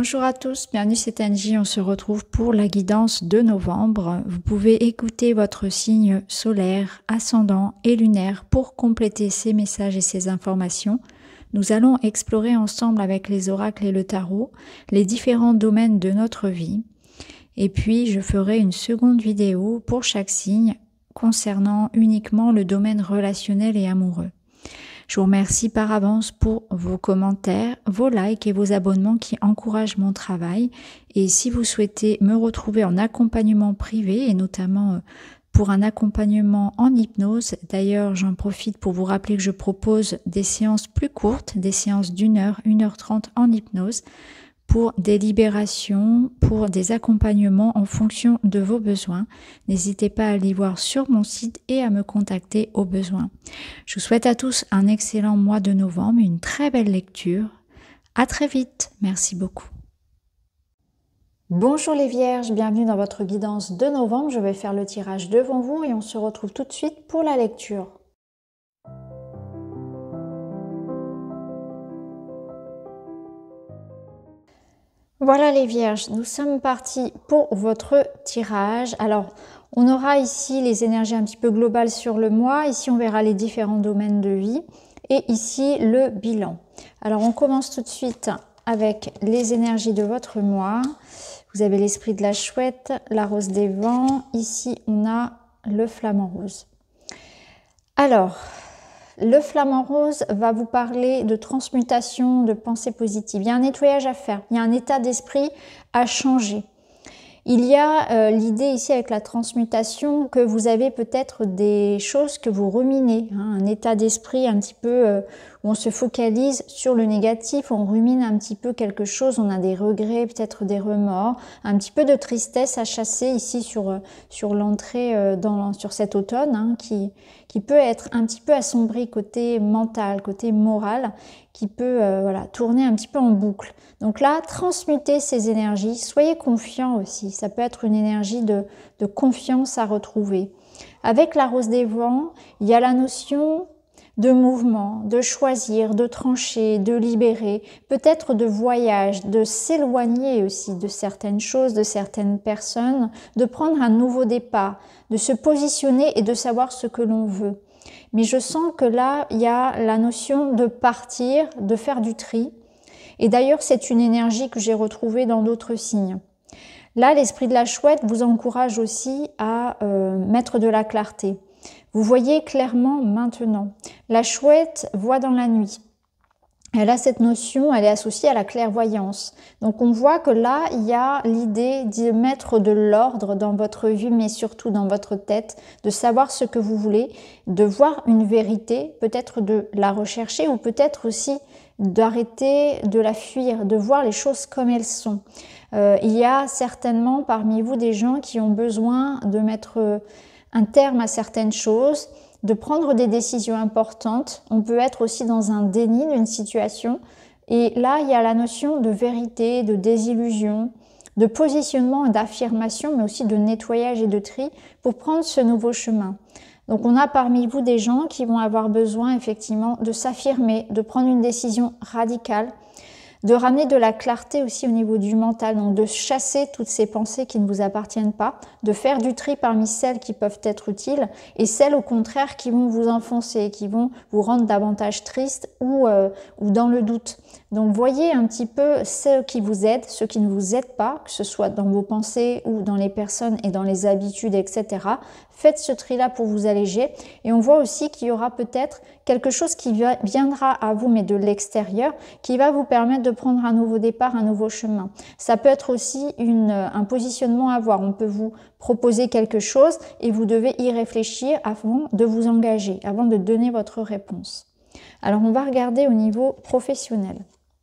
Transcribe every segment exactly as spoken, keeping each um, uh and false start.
Bonjour à tous, bienvenue, c'est Angie, on se retrouve pour la guidance de novembre. Vous pouvez écouter votre signe solaire, ascendant et lunaire pour compléter ces messages et ces informations. Nous allons explorer ensemble avec les oracles et le tarot les différents domaines de notre vie. Et puis je ferai une seconde vidéo pour chaque signe concernant uniquement le domaine relationnel et amoureux. Je vous remercie par avance pour vos commentaires, vos likes et vos abonnements qui encouragent mon travail. Et si vous souhaitez me retrouver en accompagnement privé et notamment pour un accompagnement en hypnose, d'ailleurs j'en profite pour vous rappeler que je propose des séances plus courtes, des séances d'une heure, une heure trente en hypnose, pour des libérations, pour des accompagnements en fonction de vos besoins. N'hésitez pas à aller voir sur mon site et à me contacter au besoin. Je vous souhaite à tous un excellent mois de novembre, une très belle lecture. À très vite, merci beaucoup. Bonjour les vierges, bienvenue dans votre guidance de novembre. Je vais faire le tirage devant vous et on se retrouve tout de suite pour la lecture. Voilà les vierges, nous sommes partis pour votre tirage. Alors, on aura ici les énergies un petit peu globales sur le mois. Ici, on verra les différents domaines de vie. Et ici, le bilan. Alors, on commence tout de suite avec les énergies de votre mois. Vous avez l'esprit de la chouette, la rose des vents. Ici, on a le flamant rose. Alors... le flamant rose va vous parler de transmutation, de pensée positive. Il y a un nettoyage à faire, il y a un état d'esprit à changer. Il y a euh, l'idée ici avec la transmutation que vous avez peut-être des choses que vous ruminez, hein, un état d'esprit un petit peu euh, où on se focalise sur le négatif, on rumine un petit peu quelque chose, on a des regrets, peut-être des remords, un petit peu de tristesse à chasser ici sur, sur l'entrée euh, dans sur cet automne hein, qui, qui peut être un petit peu assombri côté mental, côté moral, qui peut euh, voilà, tourner un petit peu en boucle. Donc là, transmutez ces énergies, soyez confiants aussi, ça peut être une énergie de, de confiance à retrouver. Avec la rose des vents, il y a la notion de mouvement, de choisir, de trancher, de libérer, peut-être de voyage, de s'éloigner aussi de certaines choses, de certaines personnes, de prendre un nouveau départ, de se positionner et de savoir ce que l'on veut. Mais je sens que là, il y a la notion de partir, de faire du tri. Et d'ailleurs, c'est une énergie que j'ai retrouvée dans d'autres signes. Là, l'esprit de la chouette vous encourage aussi à euh, mettre de la clarté. Vous voyez clairement maintenant. La chouette voit dans la nuit. Elle a cette notion, elle est associée à la clairvoyance. Donc on voit que là, il y a l'idée de mettre de l'ordre dans votre vie, mais surtout dans votre tête, de savoir ce que vous voulez, de voir une vérité, peut-être de la rechercher ou peut-être aussi d'arrêter de la fuir, de voir les choses comme elles sont. Euh, il y a certainement parmi vous des gens qui ont besoin de mettre un terme à certaines choses, de prendre des décisions importantes. On peut être aussi dans un déni d'une situation. Et là, il y a la notion de vérité, de désillusion, de positionnement et d'affirmation, mais aussi de nettoyage et de tri pour prendre ce nouveau chemin. Donc, on a parmi vous des gens qui vont avoir besoin effectivement de s'affirmer, de prendre une décision radicale, de ramener de la clarté aussi au niveau du mental, donc de chasser toutes ces pensées qui ne vous appartiennent pas, de faire du tri parmi celles qui peuvent être utiles et celles au contraire qui vont vous enfoncer, qui vont vous rendre davantage triste ou, euh, ou dans le doute. Donc voyez un petit peu ceux qui vous aident, ceux qui ne vous aident pas, que ce soit dans vos pensées ou dans les personnes et dans les habitudes, et cetera. Faites ce tri-là pour vous alléger. Et on voit aussi qu'il y aura peut-être quelque chose qui viendra à vous, mais de l'extérieur, qui va vous permettre de prendre un nouveau départ, un nouveau chemin. Ça peut être aussi une, un positionnement à avoir. On peut vous proposer quelque chose et vous devez y réfléchir avant de vous engager, avant de donner votre réponse. Alors, on va regarder au niveau professionnel.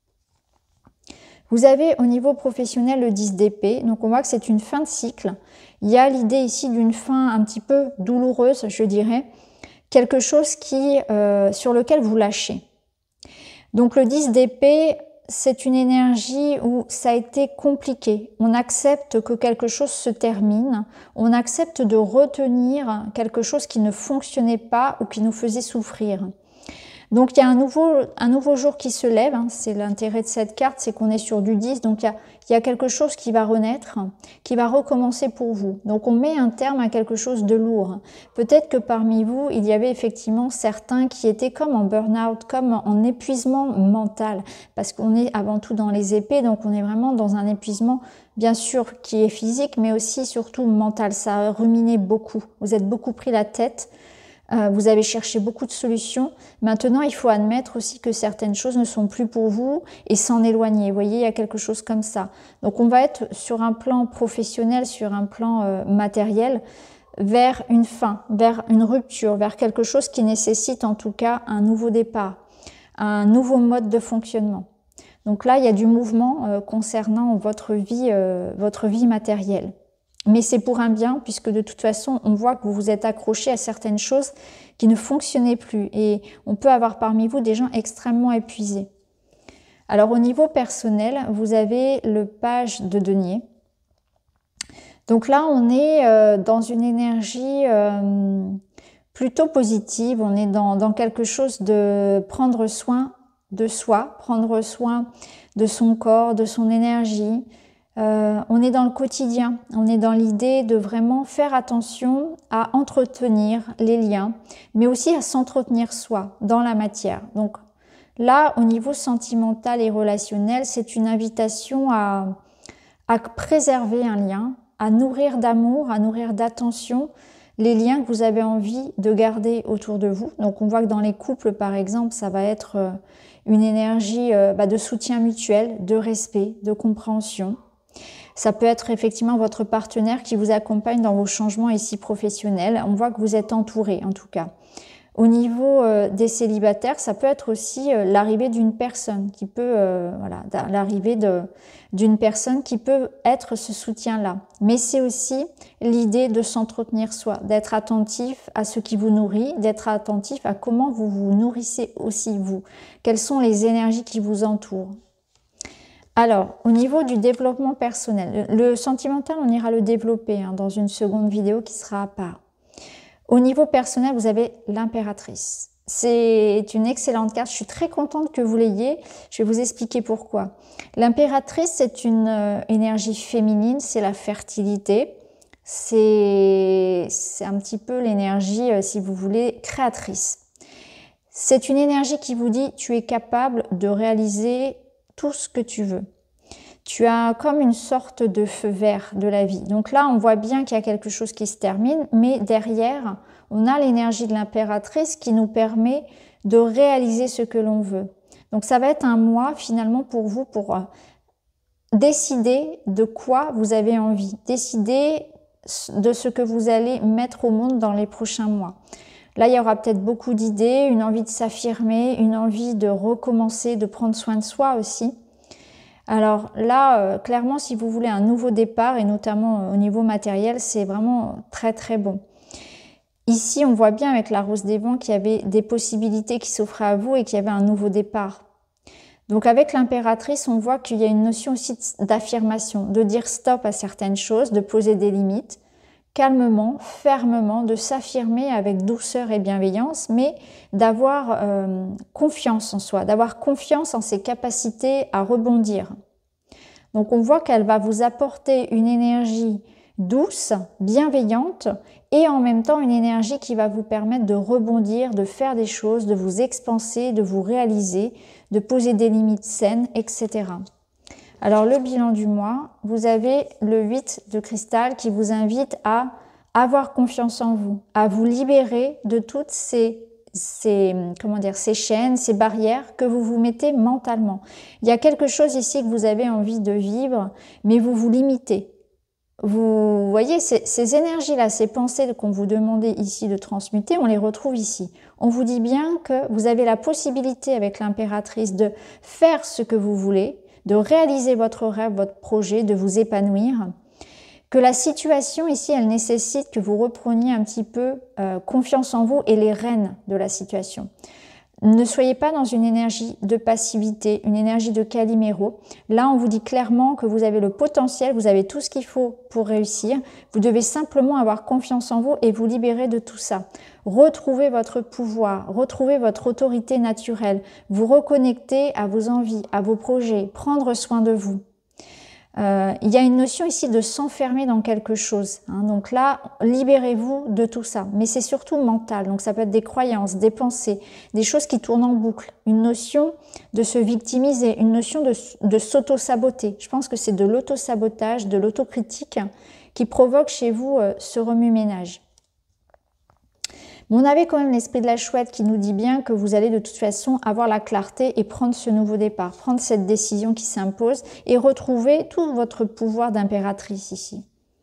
Vous avez au niveau professionnel le dix d'épée, donc on voit que c'est une fin de cycle. Il y a l'idée ici d'une fin un petit peu douloureuse, je dirais, quelque chose qui, euh, sur lequel vous lâchez. Donc le dix d'épée, c'est une énergie où ça a été compliqué. On accepte que quelque chose se termine, on accepte de retenir quelque chose qui ne fonctionnait pas ou qui nous faisait souffrir. Donc il y a un nouveau, un nouveau jour qui se lève, hein. C'est l'intérêt de cette carte, c'est qu'on est sur du dix, donc il y, a, il y a quelque chose qui va renaître, qui va recommencer pour vous. Donc on met un terme à quelque chose de lourd. Peut-être que parmi vous, il y avait effectivement certains qui étaient comme en burn-out, comme en épuisement mental, parce qu'on est avant tout dans les épées, donc on est vraiment dans un épuisement, bien sûr, qui est physique, mais aussi surtout mental. Ça a ruminé beaucoup, vous êtes beaucoup pris la tête. Euh, vous avez cherché beaucoup de solutions. Maintenant, il faut admettre aussi que certaines choses ne sont plus pour vous et s'en éloigner. Vous voyez, il y a quelque chose comme ça. Donc, on va être sur un plan professionnel, sur un plan euh, matériel, vers une fin, vers une rupture, vers quelque chose qui nécessite en tout cas un nouveau départ, un nouveau mode de fonctionnement. Donc là, il y a du mouvement euh, concernant votre vie, euh, votre vie matérielle. Mais c'est pour un bien, puisque de toute façon, on voit que vous vous êtes accroché à certaines choses qui ne fonctionnaient plus. Et on peut avoir parmi vous des gens extrêmement épuisés. Alors au niveau personnel, vous avez le page de denier. Donc là, on est euh, dans une énergie euh, plutôt positive. On est dans, dans quelque chose de prendre soin de soi, prendre soin de son corps, de son énergie. Euh, on est dans le quotidien, on est dans l'idée de vraiment faire attention à entretenir les liens, mais aussi à s'entretenir soi dans la matière. Donc là, au niveau sentimental et relationnel, c'est une invitation à, à préserver un lien, à nourrir d'amour, à nourrir d'attention les liens que vous avez envie de garder autour de vous. Donc on voit que dans les couples, par exemple, ça va être une énergie euh, bah, de soutien mutuel, de respect, de compréhension. Ça peut être effectivement votre partenaire qui vous accompagne dans vos changements ici professionnels. On voit que vous êtes entouré en tout cas. Au niveau euh, des célibataires, ça peut être aussi euh, l'arrivée d'une personne qui peut, euh, voilà, l'arrivée d'une personne qui peut être ce soutien-là. Mais c'est aussi l'idée de s'entretenir soi, d'être attentif à ce qui vous nourrit, d'être attentif à comment vous vous nourrissez aussi vous. Quelles sont les énergies qui vous entourent. Alors, au niveau du développement personnel, le sentimental, on ira le développer hein, dans une seconde vidéo qui sera à part. Au niveau personnel, vous avez l'impératrice. C'est une excellente carte, je suis très contente que vous l'ayez. Je vais vous expliquer pourquoi. L'impératrice, c'est une euh, énergie féminine, c'est la fertilité. C'est un petit peu l'énergie, euh, si vous voulez, créatrice. C'est une énergie qui vous dit, tu es capable de réaliser tout ce que tu veux. Tu as comme une sorte de feu vert de la vie. Donc là, on voit bien qu'il y a quelque chose qui se termine, mais derrière, on a l'énergie de l'impératrice qui nous permet de réaliser ce que l'on veut. Donc ça va être un mois finalement pour vous, pour décider de quoi vous avez envie, décider de ce que vous allez mettre au monde dans les prochains mois. Là, il y aura peut-être beaucoup d'idées, une envie de s'affirmer, une envie de recommencer, de prendre soin de soi aussi. Alors là, euh, clairement, si vous voulez un nouveau départ, et notamment euh, au niveau matériel, c'est vraiment très très bon. Ici, on voit bien avec la rose des vents qu'il y avait des possibilités qui s'offraient à vous et qu'il y avait un nouveau départ. Donc avec l'impératrice, on voit qu'il y a une notion aussi d'affirmation, de dire stop à certaines choses, de poser des limites, calmement, fermement, de s'affirmer avec douceur et bienveillance, mais d'avoir euh, confiance en soi, d'avoir confiance en ses capacités à rebondir. Donc on voit qu'elle va vous apporter une énergie douce, bienveillante, et en même temps une énergie qui va vous permettre de rebondir, de faire des choses, de vous expanser, de vous réaliser, de poser des limites saines, et cetera. Alors le bilan du mois, vous avez le huit de cristal qui vous invite à avoir confiance en vous, à vous libérer de toutes ces, ces, comment dire, ces chaînes, ces barrières que vous vous mettez mentalement. Il y a quelque chose ici que vous avez envie de vivre, mais vous vous limitez. Vous voyez, ces, ces énergies-là, ces pensées qu'on vous demandait ici de transmuter, on les retrouve ici. On vous dit bien que vous avez la possibilité avec l'impératrice de faire ce que vous voulez, de réaliser votre rêve, votre projet, de vous épanouir, que la situation ici, elle nécessite que vous repreniez un petit peu euh, confiance en vous et les rênes de la situation. Ne soyez pas dans une énergie de passivité, une énergie de Calimero. Là, on vous dit clairement que vous avez le potentiel, vous avez tout ce qu'il faut pour réussir. Vous devez simplement avoir confiance en vous et vous libérer de tout ça. Retrouvez votre pouvoir, retrouvez votre autorité naturelle, vous reconnecter à vos envies, à vos projets, prendre soin de vous. Euh, il y a une notion ici de s'enfermer dans quelque chose. Hein. Donc là, libérez-vous de tout ça. Mais c'est surtout mental. Donc ça peut être des croyances, des pensées, des choses qui tournent en boucle. Une notion de se victimiser, une notion de, de s'auto-saboter. Je pense que c'est de l'auto-sabotage, de l'autocritique qui provoque chez vous euh, ce remue-ménage. Mais on avait quand même l'esprit de la chouette qui nous dit bien que vous allez de toute façon avoir la clarté et prendre ce nouveau départ, prendre cette décision qui s'impose et retrouver tout votre pouvoir d'impératrice ici.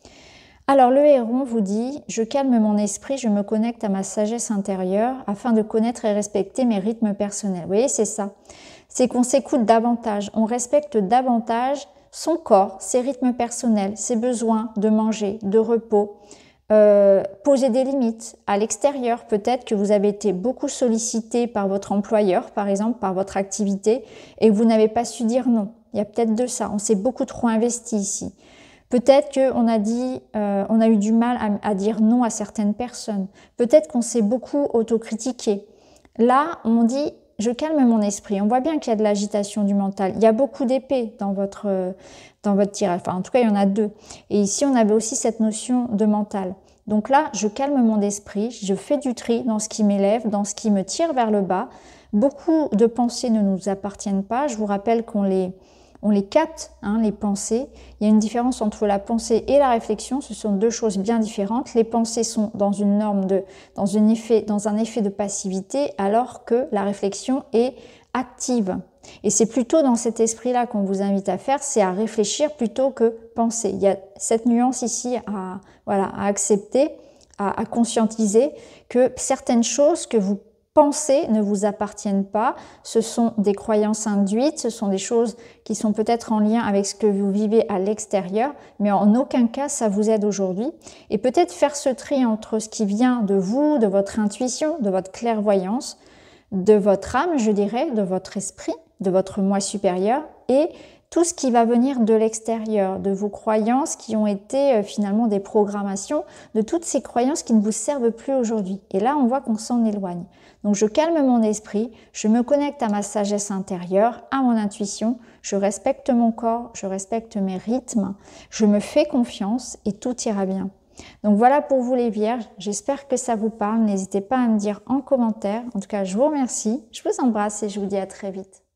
Alors le héron vous dit « Je calme mon esprit, je me connecte à ma sagesse intérieure afin de connaître et respecter mes rythmes personnels. » Vous voyez, c'est ça. C'est qu'on s'écoute davantage, on respecte davantage son corps, ses rythmes personnels, ses besoins de manger, de repos, Euh, poser des limites à l'extérieur. Peut-être que vous avez été beaucoup sollicité par votre employeur, par exemple, par votre activité, et vous n'avez pas su dire non. Il y a peut-être de ça. On s'est beaucoup trop investi ici. Peut-être qu'on a dit, euh, on a eu du mal à, à dire non à certaines personnes. Peut-être qu'on s'est beaucoup autocritiqué. Là, on dit, je calme mon esprit. On voit bien qu'il y a de l'agitation du mental. Il y a beaucoup d'épées dans votre, euh, dans votre tirage. Enfin, en tout cas, il y en a deux. Et ici, on avait aussi cette notion de mental. Donc là, je calme mon esprit, je fais du tri dans ce qui m'élève, dans ce qui me tire vers le bas. Beaucoup de pensées ne nous appartiennent pas. Je vous rappelle qu'on les, on les capte, hein, les pensées. Il y a une différence entre la pensée et la réflexion. Ce sont deux choses bien différentes. Les pensées sont dans une norme de, dans, une effet, dans un effet de passivité, alors que la réflexion est active. Et c'est plutôt dans cet esprit-là qu'on vous invite à faire, c'est à réfléchir plutôt que penser. Il y a cette nuance ici à, voilà, à accepter, à, à conscientiser que certaines choses que vous pensez ne vous appartiennent pas. Ce sont des croyances induites, ce sont des choses qui sont peut-être en lien avec ce que vous vivez à l'extérieur, mais en aucun cas ça vous aide aujourd'hui. Et peut-être faire ce tri entre ce qui vient de vous, de votre intuition, de votre clairvoyance, de votre âme, je dirais, de votre esprit, de votre moi supérieur, et tout ce qui va venir de l'extérieur, de vos croyances qui ont été euh, finalement des programmations, de toutes ces croyances qui ne vous servent plus aujourd'hui. Et là, on voit qu'on s'en éloigne. Donc je calme mon esprit, je me connecte à ma sagesse intérieure, à mon intuition, je respecte mon corps, je respecte mes rythmes, je me fais confiance et tout ira bien. Donc voilà pour vous les vierges, j'espère que ça vous parle, n'hésitez pas à me dire en commentaire. En tout cas, je vous remercie, je vous embrasse et je vous dis à très vite.